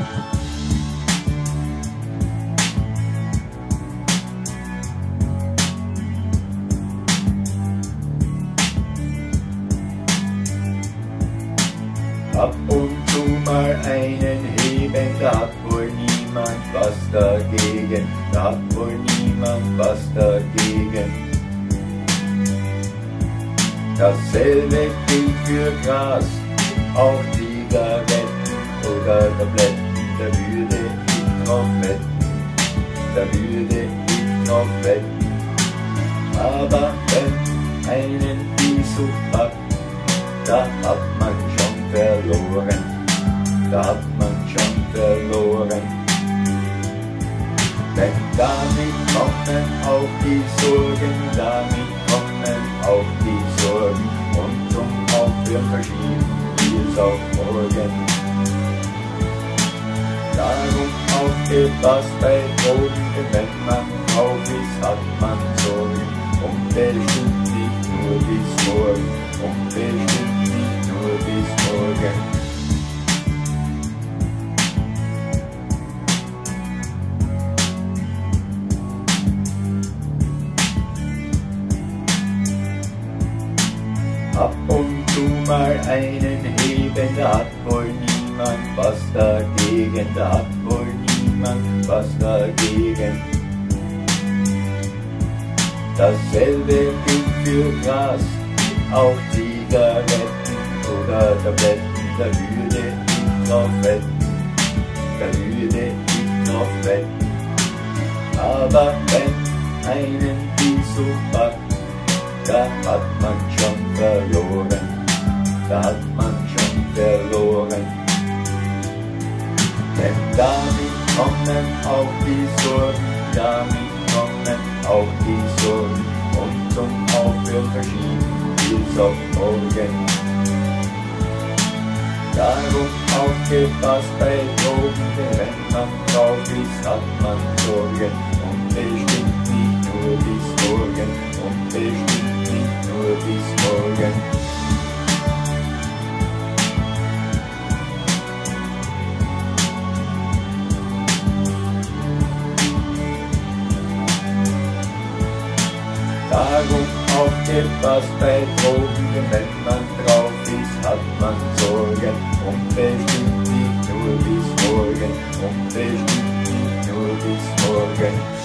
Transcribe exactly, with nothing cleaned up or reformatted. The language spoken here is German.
Ab und zu mal einen heben, da hat wohl niemand was dagegen, da hat wohl niemand was dagegen. Dasselbe gilt für Gras, auch Zigaretten oder Tabletten, da würde ich drauf wetten, da würde ich drauf wetten. Aber wenn einen die Sucht packt, da hat man schon verloren, da hat man schon verloren. Denn damit kommen auch die Sorgen, damit kommen auch die Sorgen, und zum Aufhören verschieben wir es auf morgen. Darum aufgepasst bei Drogen, denn wenn man drauf ist, hat man Sorgen, und bestimmt nicht nur bis morgen, und bestimmt nicht nur bis morgen. Ab und zu mal einen heben, da hat wohl niemand was dagegen, da hat wohl niemand was dagegen. Dasselbe gilt für Gras, auch Zigaretten oder Tabletten, da würde ich drauf wetten, da würde ich drauf wetten. Aber wenn einen die Sucht packt, da hat man schon verloren, da hat man schon verloren. Denn damit kommen auch die Sorgen, damit kommen auch die Sorgen, und zum Aufhören verschieben wir es auf morgen. Darum aufgepasst bei Drogen, denn wenn man drauf ist, hat man Sorgen, und bestimmt nicht nur bis morgen, und bestimmt nicht nur bis morgen. Darum aufgepasst bei Drogen, denn wenn man drauf ist, hat man Sorgen, und bestimmt nicht nur bis morgen, und bestimmt nicht nur bis morgen.